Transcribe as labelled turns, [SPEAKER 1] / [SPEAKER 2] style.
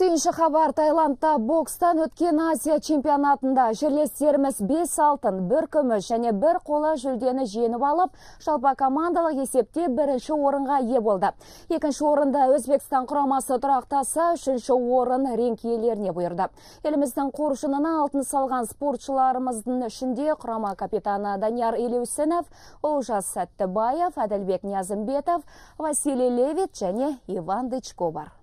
[SPEAKER 1] Сүйінші хабар, Таиландта бокстан өткен Азия чемпионатында жерлестеріміз 5 алтын, 1 күміс және 1 қола жүлдені жеңіп алып, жалпы командалық есепте бірінші орынға ие болды. Екінші орында Өзбекстан құрамасы тұрақтаса, үшінші орын ринг иелеріне бұйырды. Еліміздің қоржынына алтын салған спортшыларымыздың ішінде құрама капитаны Данияр Елеусінов, Олжас Сәттібаев, Әділбек Ниязымбетов, Василий Левит және Иван Дычко бар.